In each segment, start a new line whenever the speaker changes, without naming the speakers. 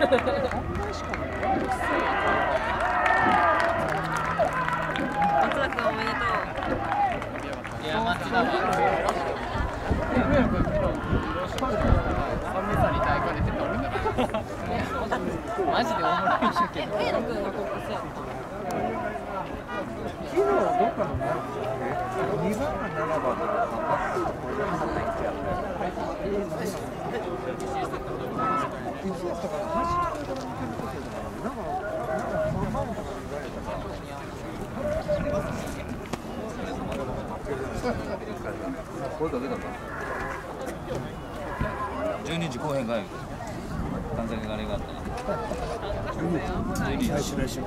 しかも。
松田君おめでとう。
いや、マジだ。マジでおもろいけど。
上野君がコップスやった。
昨日どっかの2番か7番とかいつやったかな、走り方見てるときなんかその前とかに言われたら声かけたか
12時後編が完全にあれがあったな。12時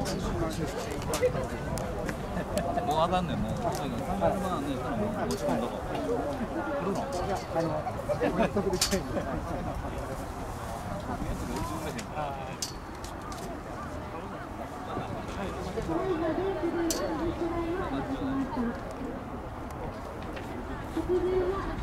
もうあかんねん、もう。300万ね、たらもう落ち込んどこ。来るの？
はい。